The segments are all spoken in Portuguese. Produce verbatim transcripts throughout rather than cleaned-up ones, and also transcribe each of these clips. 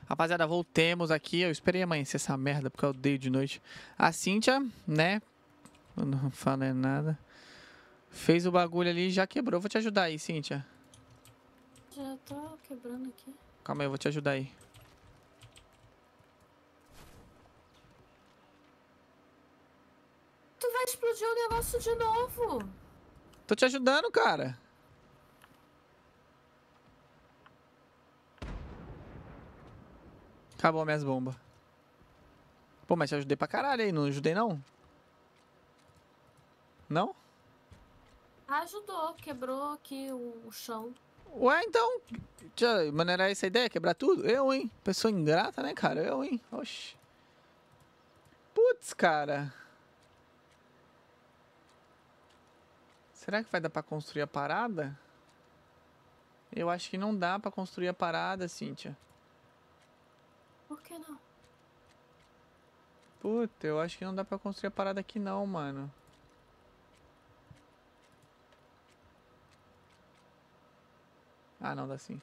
Rapaziada, voltemos aqui. Eu esperei amanhecer essa merda, porque eu odeio de noite. A Cíntia, né? Eu não falei nada. Fez o bagulho ali e já quebrou. Vou te ajudar aí, Cíntia. Já tô quebrando aqui. Calma aí, eu vou te ajudar aí. Tu vai explodir o negócio de novo. Tô te ajudando, cara. Acabou minhas bombas. Pô, mas te ajudei pra caralho aí. Não ajudei, não? Não? Ajudou, quebrou aqui o, o chão. Ué, então... Tchau, mano, era essa a ideia? Quebrar tudo? Eu, hein? Pessoa ingrata, né, cara? Eu, hein? Oxi. Putz, cara. Será que vai dar pra construir a parada? Eu acho que não dá pra construir a parada, Cíntia. Por que não? Puta, eu acho que não dá pra construir a parada aqui não, mano. Ah, não, dá sim.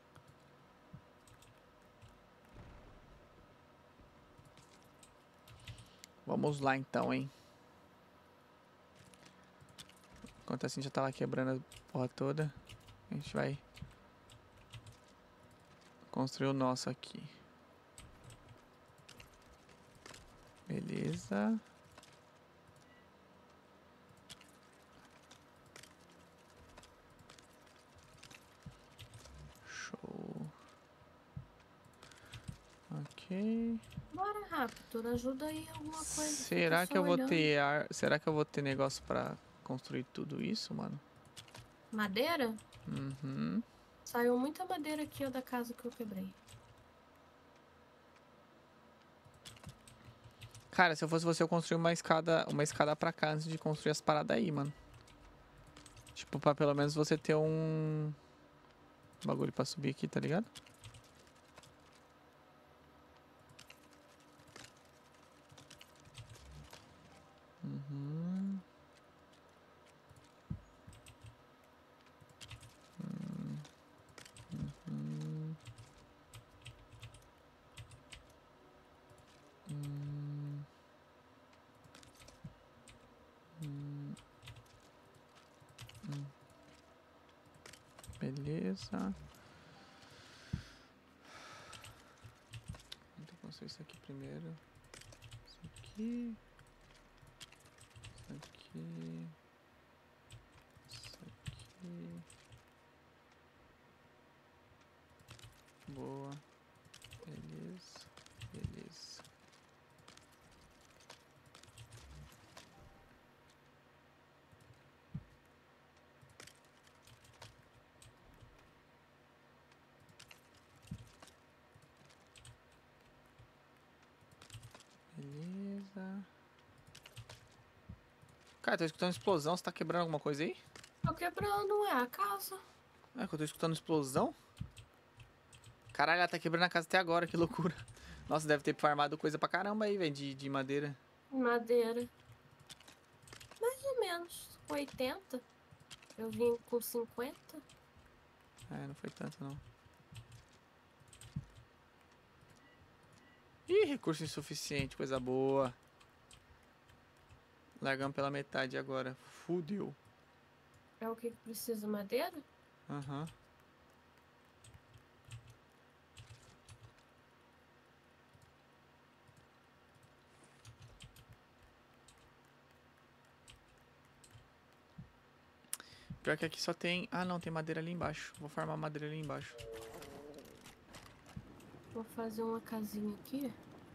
Vamos lá então, hein. Enquanto assim já tá lá quebrando a porra toda, a gente vai construir o nosso aqui. Beleza. Show. Ok. Bora, Raptor, ajuda aí alguma coisa. Será que eu vou ter ar... Será que eu vou ter negócio pra construir tudo isso, mano? Madeira? Uhum. Saiu muita madeira aqui, ó, da casa que eu quebrei. Cara, se eu fosse você, eu construir uma escada, uma escada pra cá antes de construir as paradas aí, mano. Tipo, pra pelo menos você ter um bagulho pra subir aqui, tá ligado? Uhum. Hum. Uhum. Hum. Hum. Hum. Beleza. Vou construir isso aqui primeiro. Isso aqui. Isso aqui. Isso aqui. Boa. Beleza. Beleza. Beleza. Cara, tô escutando explosão. Você tá quebrando alguma coisa aí? Tô quebrando, é a casa. É que eu tô escutando explosão? Caralho, ela tá quebrando a casa até agora, que loucura. Nossa, deve ter farmado coisa pra caramba aí, velho, de, de madeira. Madeira. Mais ou menos. oitenta. Eu vim com cinquenta. É, não foi tanto, não. Ih, recurso insuficiente, coisa boa. Largamos pela metade agora. Fudeu. É o que precisa? Madeira? Aham. Uhum. Pior que aqui só tem... Ah, não, tem madeira ali embaixo. Vou farmar madeira ali embaixo. Vou fazer uma casinha aqui.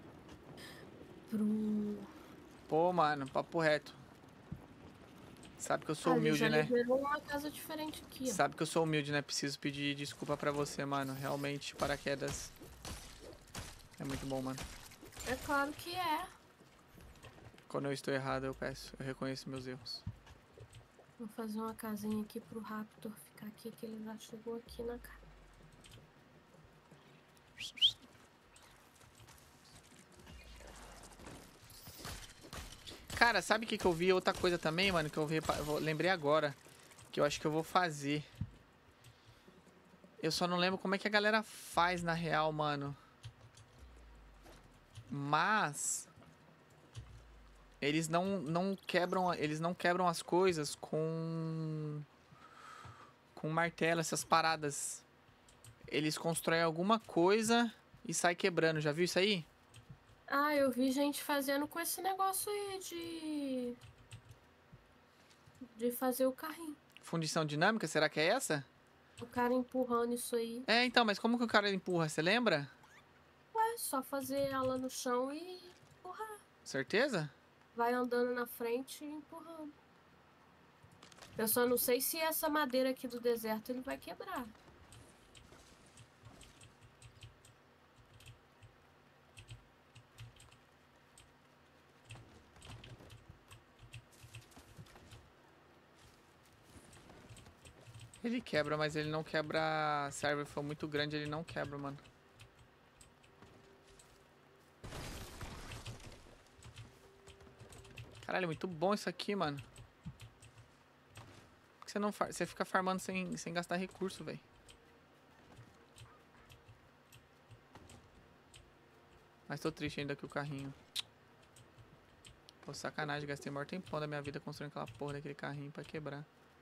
Pro... Pô, mano, papo reto. Sabe que eu sou Ali humilde, já né? liberou uma casa diferente aqui, ó. Sabe que eu sou humilde, né? Preciso pedir desculpa pra você, mano. Realmente, paraquedas é muito bom, mano. É claro que é. Quando eu estou errado, eu peço. Eu reconheço meus erros. Vou fazer uma casinha aqui pro Raptor ficar aqui, que ele já chegou aqui na casa. Cara, sabe o que, que eu vi? Outra coisa também, mano, que eu, vi, eu lembrei agora. Que eu acho que eu vou fazer. Eu só não lembro como é que a galera faz na real, mano. Mas eles não, não quebram, eles não quebram as coisas com com martelo, essas paradas. Eles constroem alguma coisa e sai quebrando. Já viu isso aí? Ah, eu vi gente fazendo com esse negócio aí de... De fazer o carrinho. Fundição dinâmica, será que é essa? O cara empurrando isso aí. É, então, mas como que o cara empurra, você lembra? Ué, só fazer ela no chão e empurrar. Certeza? Vai andando na frente e empurrando. Eu só não sei se essa madeira aqui do deserto ele vai quebrar. Ele quebra, mas ele não quebra... Se a árvore for muito grande, ele não quebra, mano. Caralho, é muito bom isso aqui, mano. Por que você não far... Você fica farmando sem, sem gastar recurso, velho. Mas tô triste ainda que o carrinho. Pô, sacanagem, gastei o maior tempão da minha vida construindo aquela porra daquele carrinho pra quebrar.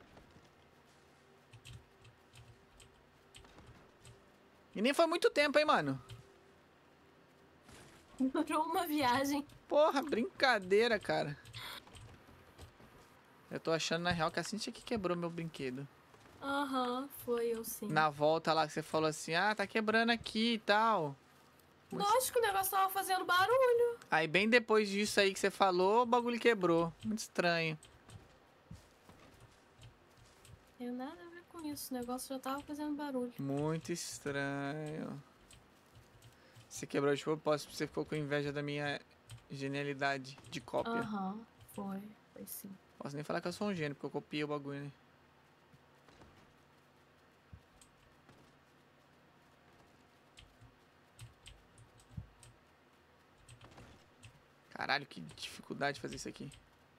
E nem foi muito tempo, hein, mano? Durou uma viagem. Porra, brincadeira, cara. Eu tô achando, na real, que a Cintia que quebrou meu brinquedo. Aham, uhum, foi eu sim. Na volta lá que você falou assim, ah, tá quebrando aqui e tal. Lógico, o negócio tava fazendo barulho. Aí bem depois disso aí que você falou, o bagulho quebrou. Muito estranho. Tem nada a ver com isso, o negócio já tava fazendo barulho. Muito estranho. Você quebrou de propósito, você ficou com inveja da minha genialidade de cópia. Aham, uhum, foi, foi sim. Posso nem falar que eu sou um gênio, porque eu copiei o bagulho, né? Caralho, que dificuldade de fazer isso aqui.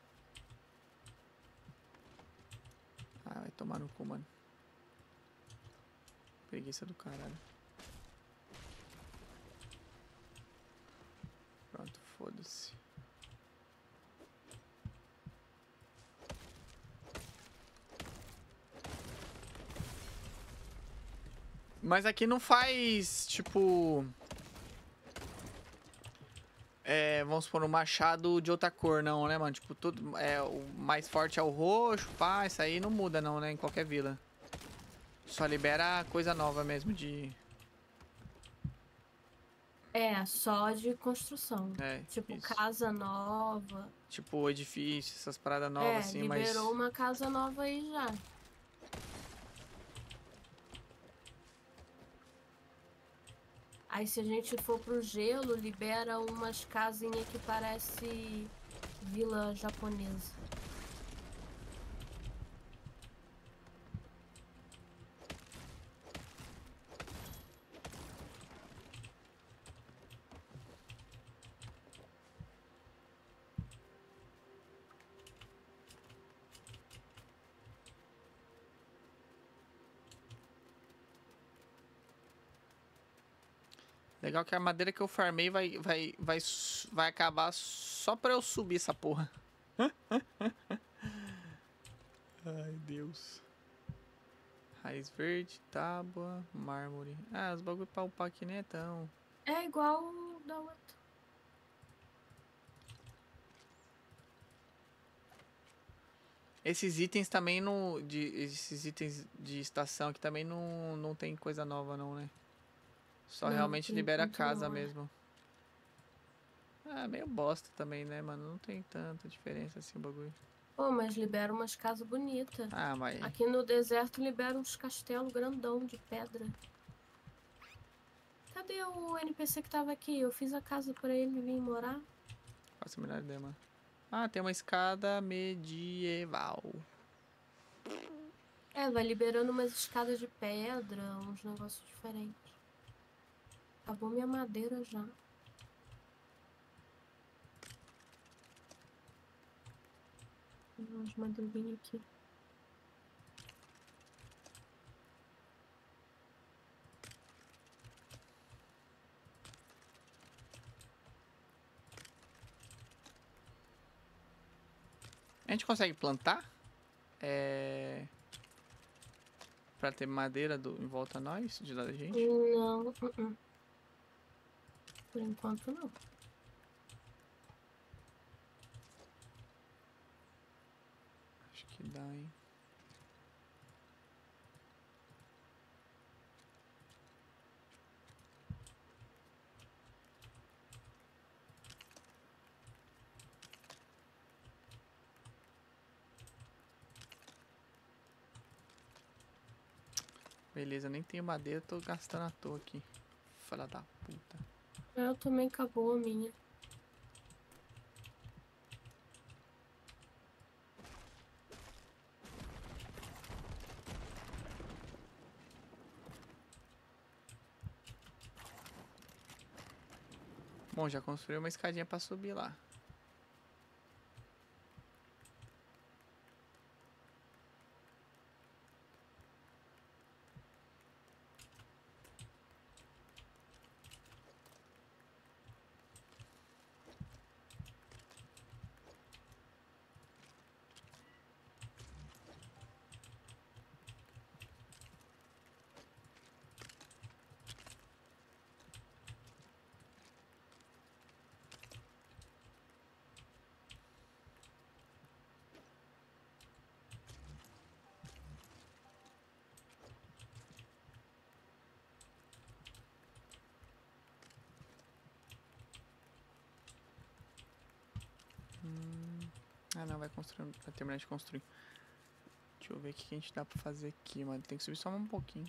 Ah, vai tomar no cu, mano. Preguiça do caralho. Pronto, foda-se. Mas aqui não faz, tipo... É, vamos supor, um machado de outra cor, não, né, mano? Tipo, tudo, é, o mais forte é o roxo, pá, isso aí não muda não, né, em qualquer vila. Só libera coisa nova mesmo de... É, só de construção. É, tipo, isso. casa nova. Tipo, edifício, essas paradas novas, é, assim, mas... liberou uma casa nova aí já. Aí se a gente for pro gelo, libera umas casinhas que parece vila japonesa. Legal que a madeira que eu farmei vai, vai, vai, vai acabar só pra eu subir essa porra. Ai, Deus. Raiz verde, tábua, mármore. Ah, os bagulho pra upar aqui nem é tão... É igual o da outra. Esses itens também não... De, esses itens de estação aqui também não, não tem coisa nova não, né? Só não, realmente libera a casa não, mesmo. É. Ah, meio bosta também, né, mano? Não tem tanta diferença assim o bagulho. Pô, mas libera umas casas bonitas. Ah, mas... Aqui no deserto libera uns castelos grandão de pedra. Cadê o N P C que tava aqui? Eu fiz a casa pra ele vir morar. Faço a menor ideia, mano. Ah, tem uma escada medieval. É, vai liberando umas escadas de pedra, uns negócios diferentes. Acabou minha madeira já. Tem umas madeirinhas aqui. A gente consegue plantar? É... Pra ter madeira do... em volta a nós, de lá da gente? Não, uh -uh. Por enquanto não. Acho que dá, hein? Beleza, nem tenho madeira, tô gastando à toa aqui. Filha da puta. Eu também acabou a minha. Bom, já construí uma escadinha pra subir lá. Hum... Ah, não, vai construir, vai terminar de construir. Deixa eu ver o que a gente dá pra fazer aqui, mano. Tem que subir só um pouquinho.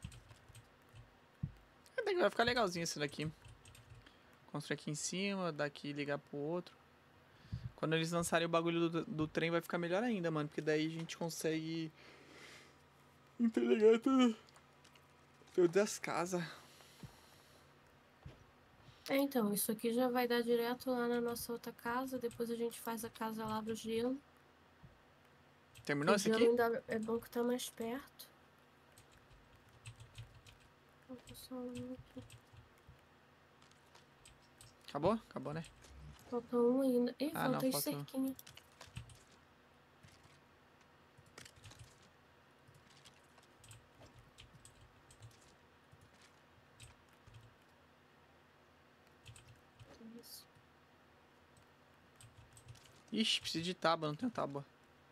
Vai ficar legalzinho esse daqui. Construir aqui em cima, daqui ligar pro outro. Quando eles lançarem o bagulho do, do trem vai ficar melhor ainda, mano. Porque daí a gente consegue interligar tudo. Todas as casas. É, então, isso aqui já vai dar direto lá na nossa outra casa. Depois a gente faz a casa lá do gelo. Terminou o esse gelo aqui? Ainda é bom que tá mais perto. Acabou? Acabou, né? Falta um ainda. Ih, ah, falta não, as falta... cerquinhas. Isso. Ixi, preciso de tábua, não tenho tábua.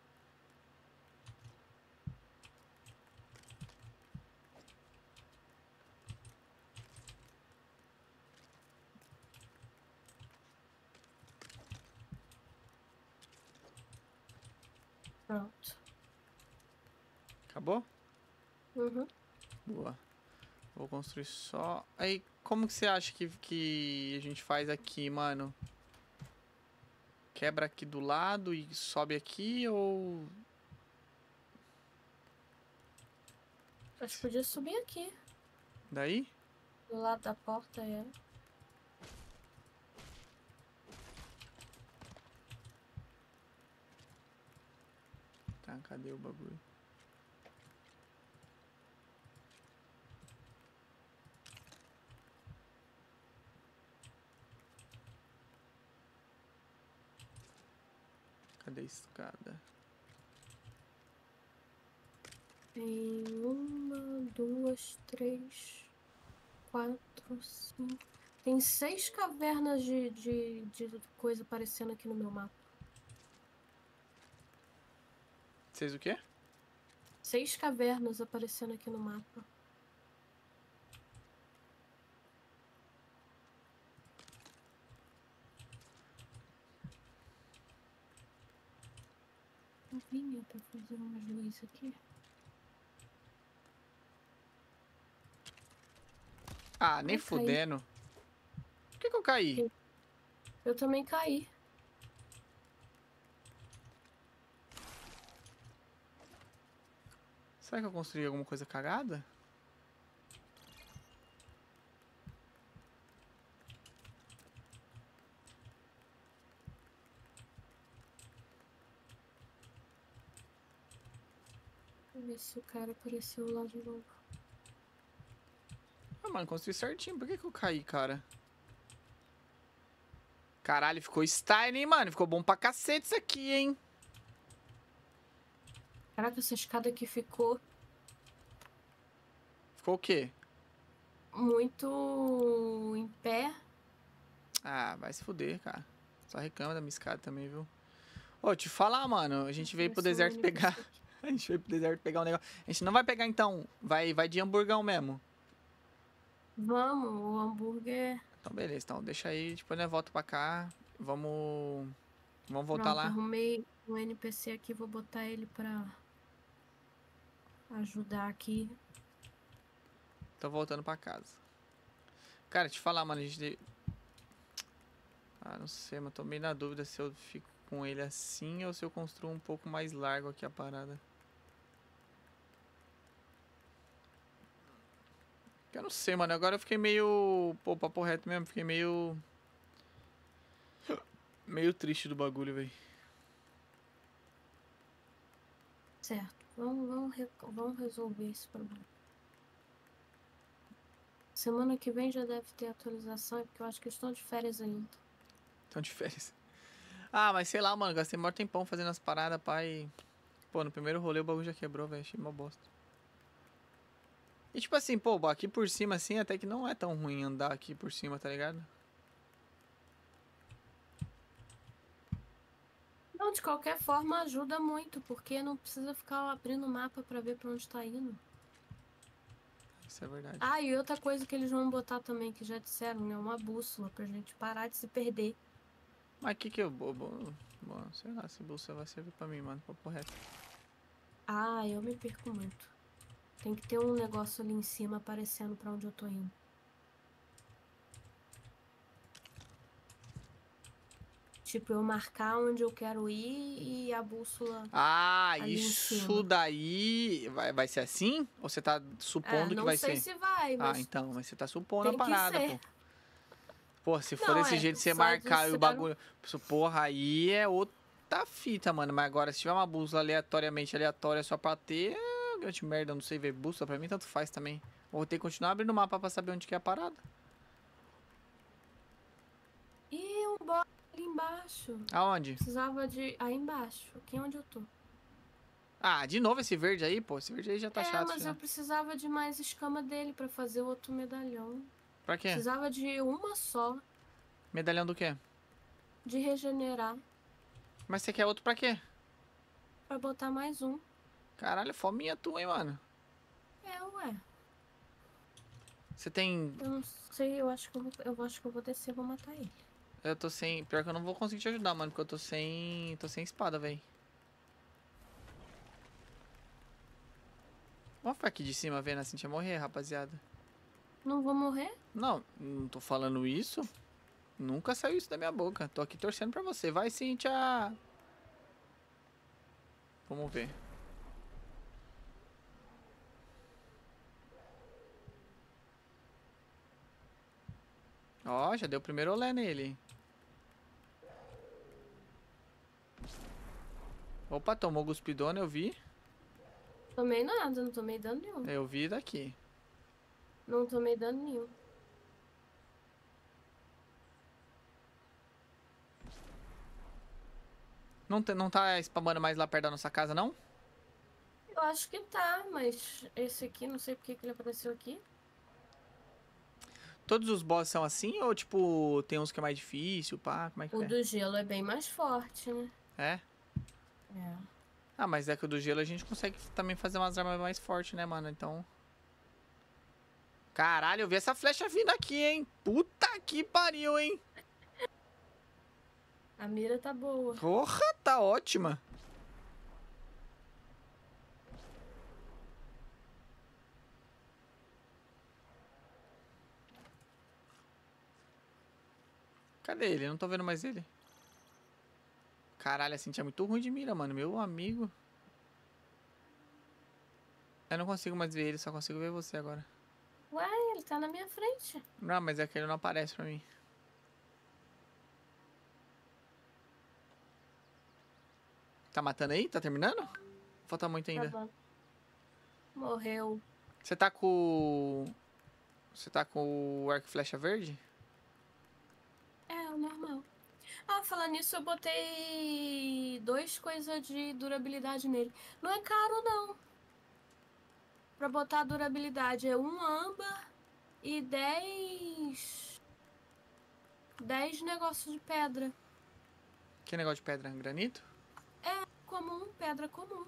Pronto. Acabou? Uhum. Boa. Vou construir só... Aí, como que você acha que, que a gente faz aqui, mano? Quebra aqui do lado e sobe aqui, ou... Acho que podia subir aqui. Daí? Do lado da porta, é. Tá, cadê o bagulho? Cadê a escada? Tem uma, duas, três, quatro, cinco... Tem seis cavernas de, de, de coisa aparecendo aqui no meu mapa. Vocês o quê? Seis cavernas aparecendo aqui no mapa. Eu vinha pra fazer umas luzes aqui. Ah, nem Ai, fudendo. Por que que eu caí? Eu também caí. Será que eu construí alguma coisa cagada? Deixa eu ver se o cara apareceu lá de novo. Ah, mano, construí certinho. Por que que eu caí, cara? Caralho, ficou style, hein, mano? Ficou bom pra cacete isso aqui, hein? Caraca, essa escada aqui ficou Ficou o quê? muito em pé. Ah, vai se fuder, cara. Só reclama da minha escada também, viu? Ô, te falar, mano, a gente veio pro Apareceu um deserto N P C pegar... aqui. A gente veio pro deserto pegar um negócio. A gente não vai pegar, então. Vai, vai de hamburgão mesmo. Vamos, o hambúrguer. Então, beleza. Então, deixa aí. Depois nós volta pra cá. Vamos... Vamos voltar Pronto, lá. arrumei um N P C aqui, vou botar ele pra ajudar aqui. Tô voltando pra casa. Cara, te falar, mano, a gente... Ah, não sei, mas tô meio na dúvida se eu fico com ele assim ou se eu construo um pouco mais largo aqui a parada. Eu não sei, mano. Agora eu fiquei meio... Pô, papo reto mesmo. Fiquei meio... Meio triste do bagulho, velho. Certo, vamos, vamos, re- vamos resolver esse problema. Semana que vem já deve ter atualização, porque eu acho que eles estão de férias ainda. Tão de férias. Ah, mas sei lá, mano. Gastei maior tempão fazendo as paradas, pai. Pô, no primeiro rolê o bagulho já quebrou, velho. Achei uma bosta. E tipo assim, pô, aqui por cima assim, até que não é tão ruim andar aqui por cima, tá ligado? Não, de qualquer forma ajuda muito, porque não precisa ficar abrindo o mapa pra ver pra onde tá indo. Isso é verdade. Ah, e outra coisa que eles vão botar também, que já disseram, né? Uma bússola pra gente parar de se perder. Mas que que eu... Bo, bo, bo, sei lá, se bolsa vai servir pra mim, mano. Papo reto. Ah, eu me perco muito. Tem que ter um negócio ali em cima aparecendo pra onde eu tô indo. Tipo, eu marcar onde eu quero ir e a bússola Ah, ali em isso cima. daí vai, vai ser assim? Ou você tá É, supondo que não vai sei ser? se vai, Ah, mas então, mas você tá supondo a tem que parada, ser. pô. Pô, se for Não, desse é, jeito de você só marcar e o disseram. bagulho. Porra, aí é outra fita, mano. Mas agora, se tiver uma bússola aleatoriamente aleatória só pra ter, é grande merda, eu não sei ver bússola. Pra mim, tanto faz também. Vou ter que continuar abrindo o mapa pra saber onde que é a parada. E um bot ali embaixo. Aonde? Precisava de. Aí embaixo, aqui onde eu tô. Ah, de novo esse verde aí, pô. Esse verde aí já tá É, chato mas já. eu precisava de mais escama dele pra fazer outro medalhão. Pra quê? Precisava de uma só, Medalhão do quê? de regenerar, Mas você quer outro pra quê? pra botar mais um. Caralho, fominha tua, hein, mano. É, ué. Você tem... Eu não sei, eu acho que eu vou, eu acho que eu vou descer e vou matar ele. Eu tô sem... Pior que eu não vou conseguir te ajudar, mano. Porque eu tô sem... Tô sem espada, velho. Vamos ficar aqui de cima vendo a Cintia morrer, rapaziada. Não vou morrer? Não, não tô falando isso. Nunca saiu isso da minha boca. Tô aqui torcendo pra você. Vai, Cintia! Vamos ver. Ó, já deu o primeiro olé nele. Opa, tomou guspidona, eu vi. Tomei nada, não tomei dano nenhum. Eu vi daqui. Não tomei dano nenhum. Não, te- não tá spamando mais lá perto da nossa casa, não? Eu acho que tá, mas esse aqui, não sei porque que ele apareceu aqui. Todos os boss são assim? Ou, tipo, tem uns que é mais difícil, pá? Como é que O é? do gelo é bem mais forte, né? É? É. Ah, mas é que o do gelo a gente consegue também fazer umas armas mais fortes, né, mano? Então... Caralho, eu vi essa flecha vindo aqui, hein? Puta que pariu, hein? A mira tá boa. Porra, tá ótima. Cadê ele? Eu não tô vendo mais ele. Caralho, a Cintia é muito ruim de mira, mano. Meu amigo. Eu não consigo mais ver ele, só consigo ver você agora. Ué, ele tá na minha frente. Não, mas é que ele não aparece pra mim. Tá matando aí? Tá terminando? Falta muito Tá ainda. bom. Morreu. Você tá com... Você tá com o arco e flecha verde? É, o normal. Ah, falando nisso, eu botei dois coisas de durabilidade nele. Não é caro, não. Pra botar durabilidade é um âmbar e dez... dez negócios de pedra. Que negócio de pedra? Granito? É comum, pedra comum.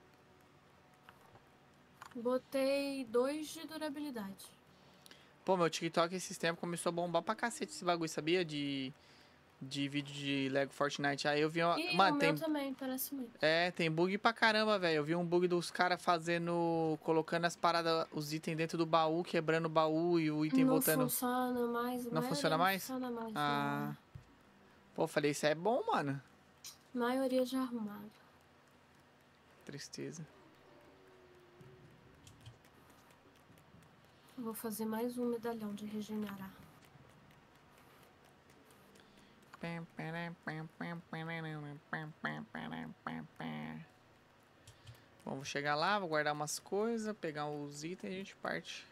Botei dois de durabilidade. Pô, meu TikTok esses tempos começou a bombar pra cacete esse bagulho, sabia? De, de vídeo de Lego Fortnite. Aí eu vi uma... E o Mano, meu tem... também, parece muito. É, tem bug pra caramba, velho. Eu vi um bug dos caras fazendo... Colocando as paradas, os itens dentro do baú, quebrando o baú e o item Não voltando. funciona mais, a Não funciona maioria não mais? funciona mais, Ah... não. Pô, falei, isso é bom, mano. Maioria já arrumada. Tristeza. Vou fazer mais um medalhão de regenerar. Bom, vou chegar lá, vou guardar umas coisas, pegar os itens e a gente parte.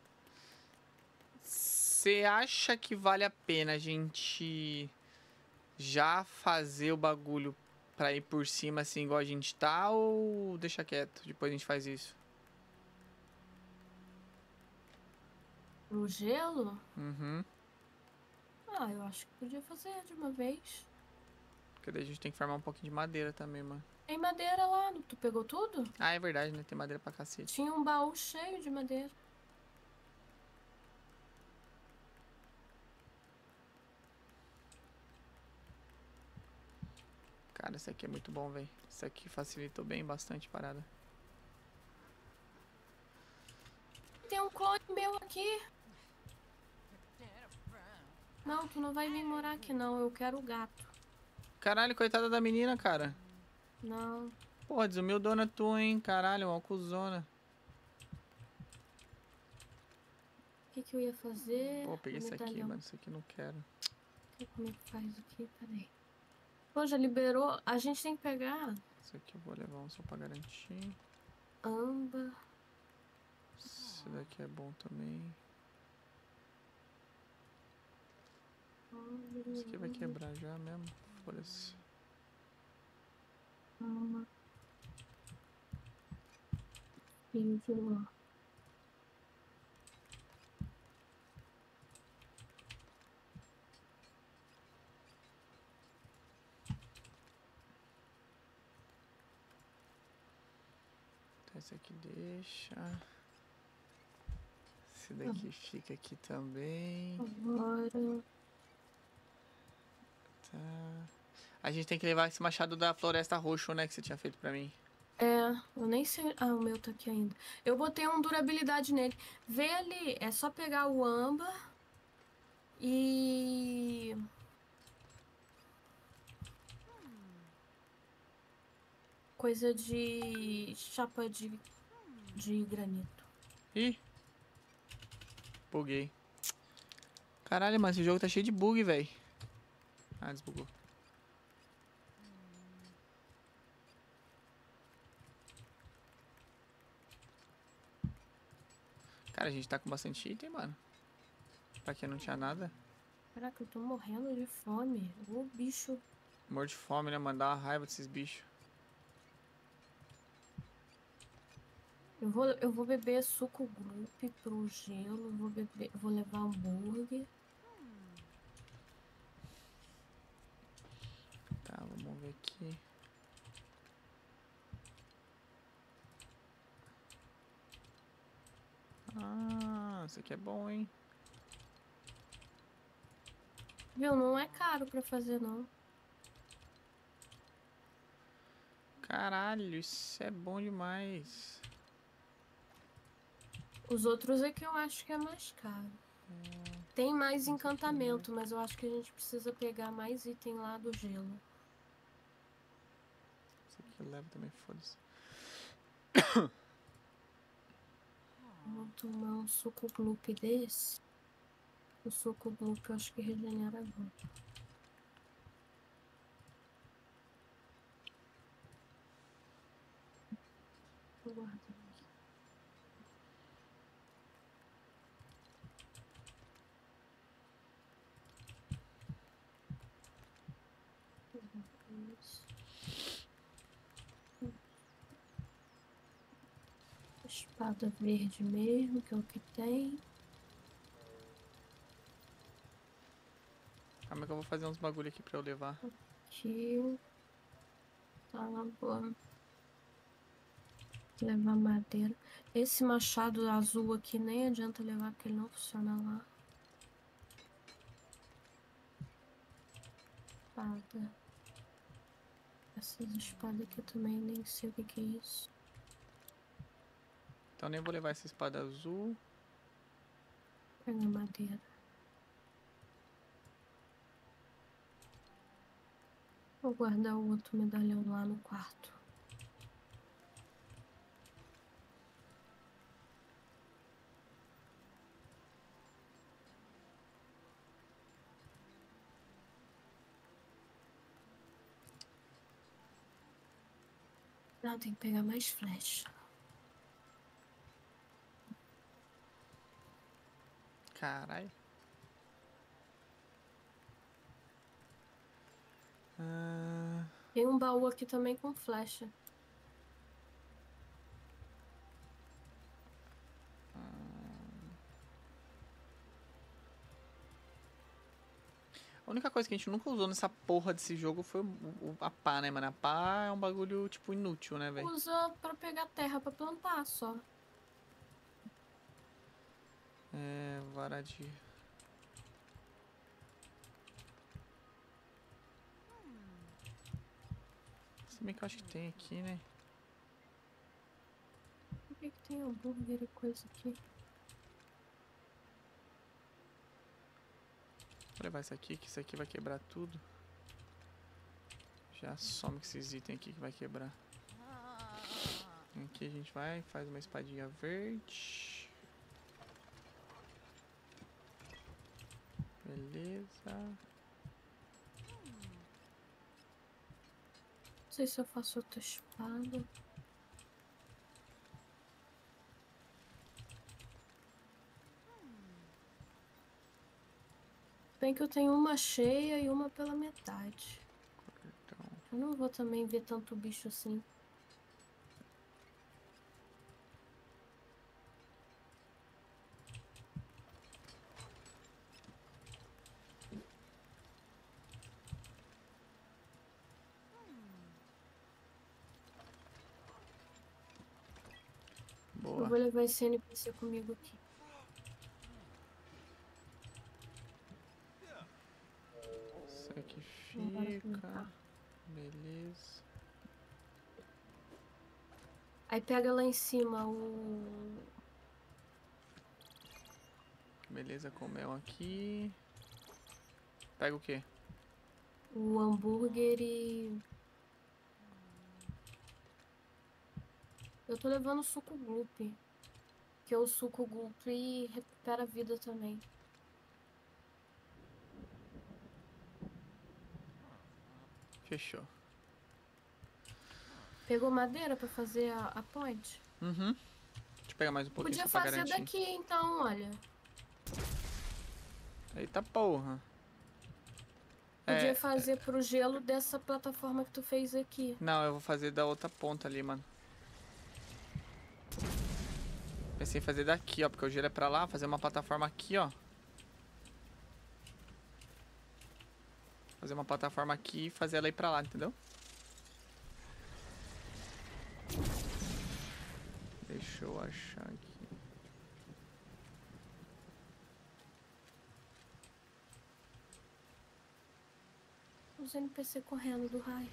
Você acha que vale a pena a gente já fazer o bagulho pra ir por cima assim igual a gente tá ou deixa quieto? Depois a gente faz isso. O gelo? Uhum. Ah, eu acho que podia fazer de uma vez. Porque daí a gente tem que farmar um pouquinho de madeira também, mano. Tem madeira lá, tu pegou tudo? Ah, é verdade, né? Tem madeira pra cacete. Tinha um baú cheio de madeira. Cara, isso aqui é muito bom, velho. Isso aqui facilitou bem bastante a parada. Tem um clone meu aqui. Não, tu não vai vir morar aqui não, eu quero o gato. Caralho, coitada da menina, cara. Não. Porra, desumildona tu, hein? Caralho, uma cuzona. O que que eu ia fazer? Pô, peguei Um isso aqui, medalhão. mano. Isso aqui eu não quero. Como é que faz aqui? Peraí. Pô, já liberou. A gente tem que pegar Isso aqui eu vou levar um só pra garantir. âmbar. Esse daqui é bom também. Esse aqui vai quebrar já mesmo. Foda-se. Âmbar. Livro. Então esse aqui deixa. Esse daqui ah. fica aqui também. Agora. Tá. A gente tem que levar esse machado da floresta roxo, né? Que você tinha feito pra mim. É, eu nem sei. Ah, o meu tá aqui ainda. Eu botei um durabilidade nele. Vê ali, é só pegar o âmbar e. Coisa de chapa de, de granito. Ih! Buguei. Caralho, mas esse jogo tá cheio de bug, velho. Ah, desbugou. Cara, a gente tá com bastante item, mano. Pra quem não tinha nada. Caraca, eu tô morrendo de fome. Ô, bicho. Morro de fome, né, mano? Dá uma raiva desses bichos. Eu vou, eu vou beber suco Gloop pro gelo. Vou, beber, vou levar hambúrguer. Tá, vamos ver aqui. Ah, isso aqui é bom, hein? Viu? Não é caro pra fazer, não. Caralho, isso é bom demais. Os outros é que eu acho que é mais caro. Hum, Tem mais encantamento, mas eu acho que a gente precisa pegar mais item lá do gelo. Isso aqui eu levo também, foda-se. Vou tomar um suco Gloop desse. O suco Gloop eu acho que regenera agora. Vou guardar aqui. Espada verde mesmo, que é o que tem. Calma que eu vou fazer uns bagulho aqui pra eu levar. Aqui. Tá lá, boa. Levar madeira. Esse machado azul aqui nem adianta levar, porque ele não funciona lá. Espada. Essas espadas aqui eu também nem sei o que, que é isso. Então nem vou levar essa espada azul. Pega madeira. Vou guardar o outro medalhão lá no quarto. Não, tem que pegar mais flecha. Caralho. Ah... Tem um baú aqui também com flecha. A única coisa que a gente nunca usou nessa porra desse jogo foi o, o- a pá, né, mano? A pá é um bagulho, tipo, inútil, né, velho? Usa pra pegar terra pra plantar só. É, vara de... Se bem que eu acho que tem aqui, né? Por que, que tem hambúrguer e coisa aqui? Vou levar isso aqui, que isso aqui vai quebrar tudo. Já some com esses itens aqui que vai quebrar. Aqui a gente vai, faz uma espadinha verde. Beleza. Não sei se eu faço outra espada. Bem que eu tenho uma cheia e uma pela metade. Então, Eu não vou também ver tanto bicho assim. Eu boa. vou levar esse N P C comigo aqui. Isso aqui Bora fica. plantar. Beleza. Aí pega lá em cima o... Beleza, com mel aqui. Pega o quê? o hambúrguer e... Eu tô levando o suco Gloop. Que é o suco Gloop e recupera a vida também. Fechou. Pegou madeira pra fazer a, a ponte? Uhum. Deixa eu pegar mais um pouquinho Podia só pra fazer garantir. daqui então, olha. Eita porra. Podia É, fazer pro gelo dessa plataforma que tu fez aqui. não, eu vou fazer da outra ponta ali, mano. Pensei em fazer daqui, ó, porque o gelo é pra lá, fazer uma plataforma aqui, ó. Fazer uma plataforma aqui e fazer ela ir pra lá, entendeu? Deixa eu achar aqui. Os N P C correndo do raio.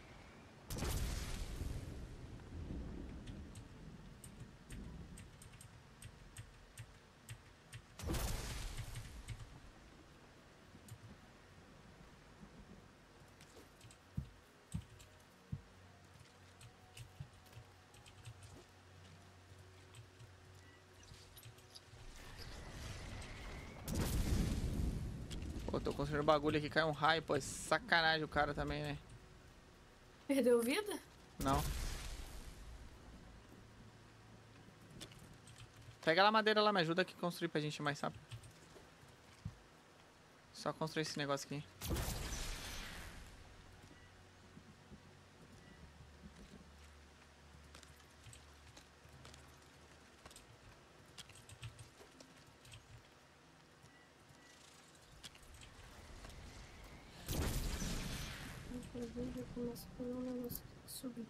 Pô, tô construindo bagulho aqui, cai um raio, pô, é sacanagem o cara também, né? Perdeu vida? Não. Pega lá a madeira lá, me ajuda aqui a construir pra gente ir mais rápido. Só construir esse negócio aqui. subir, já começa a fazer um negócio aqui subir.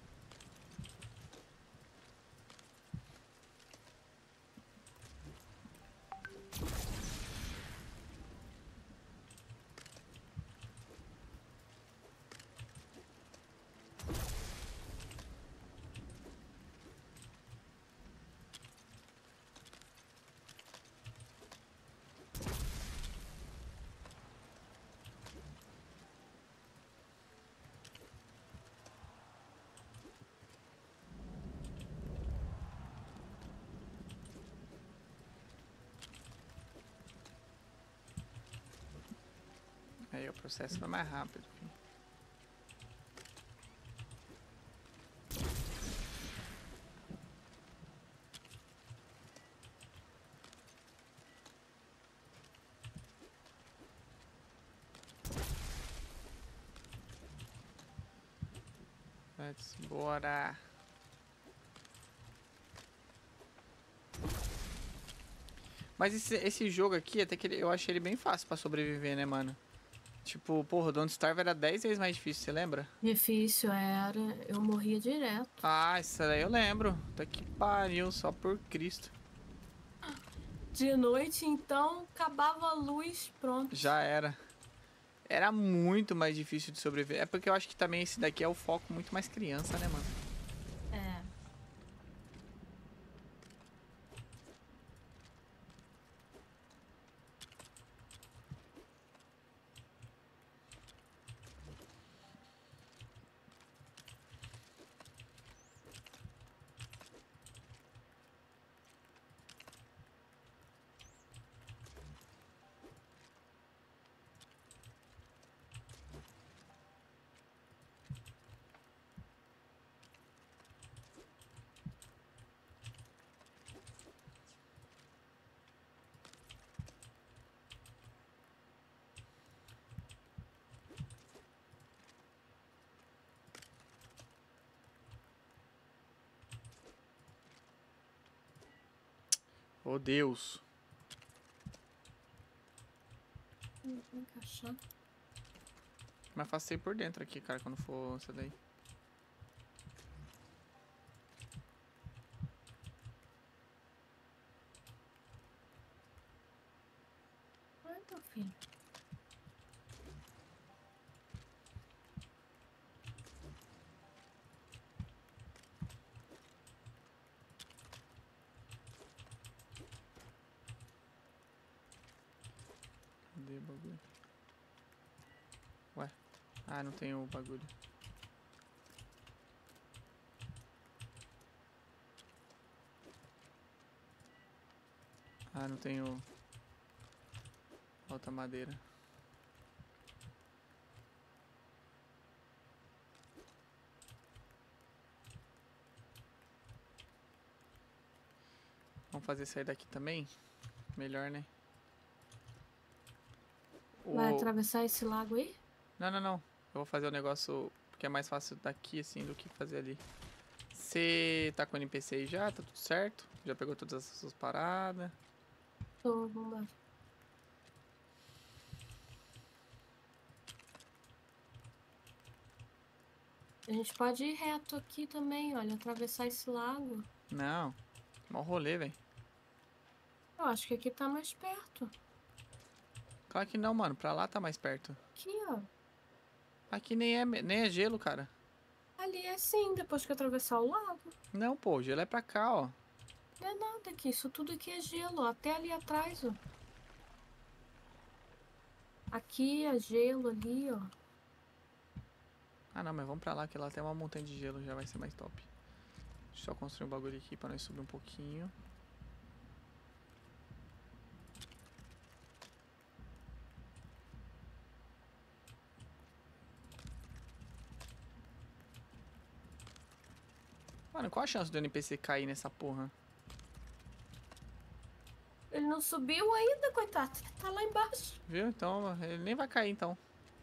Aí o processo vai mais rápido. Filho. Let's bora. Mas esse, esse jogo aqui, até que ele, eu achei ele bem fácil pra sobreviver, né, mano? Tipo, porra, o Don't Starve era dez vezes mais difícil, você lembra? Difícil era, eu morria direto. Ah, isso aí eu lembro. Tá que pariu, só por Cristo. De noite, então, acabava a luz, pronto. Já era. Era muito mais difícil de sobreviver. É porque eu acho que também esse daqui é o foco muito mais criança, né, mano? É. Oh, Deus. Hum, encaixar. Mas afastei por dentro aqui, cara, quando for essa daí. Ai, meu filho. Cadê o bagulho? Ué. Ah, não tem o bagulho. Ah, não tem o... Outra madeira. Vamos fazer sair daqui também? Melhor, né? Vai O... atravessar esse lago aí? Não, não, não. Eu vou fazer o negócio porque é mais fácil daqui, assim, do que fazer ali. Você tá com o N P C aí já? Tá tudo certo? Já pegou todas as suas paradas? Tô, vambora. A gente pode ir reto aqui também, olha, atravessar esse lago. Não. Mó rolê, velho. Eu acho que aqui tá mais perto. Claro que não, mano. Pra lá tá mais perto. Aqui, ó. Aqui nem é, nem é gelo, cara. Ali é sim, depois que atravessar o lago. Não, pô. O gelo é pra cá, ó. Não é nada aqui, isso tudo aqui é gelo, ó, até ali atrás, ó. Aqui é gelo, ali, ó. Ah, não, mas vamos pra lá, que lá tem uma montanha de gelo. Já vai ser mais top. Deixa eu só construir um bagulho aqui pra nós subir um pouquinho. Mano, qual a chance do N P C cair nessa porra? Ele não subiu ainda, coitado. Tá lá embaixo. Viu? Então, ele nem vai cair, então.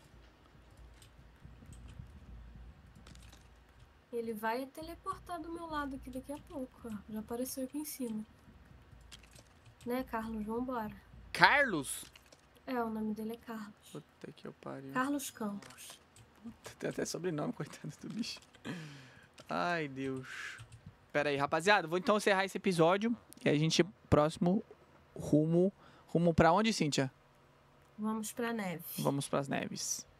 Ele vai teleportar do meu lado aqui daqui a pouco, ó. Já apareceu aqui em cima. Né, Carlos? Vambora. Carlos? É, o nome dele é Carlos. Puta que eu pariu. Carlos Campos. Tem até sobrenome, coitado do bicho. Ai, Deus. Pera aí, rapaziada. Vou então encerrar esse episódio. E a gente, próximo, rumo... Rumo pra onde, Cíntia? Vamos pra neve. Vamos pras neves.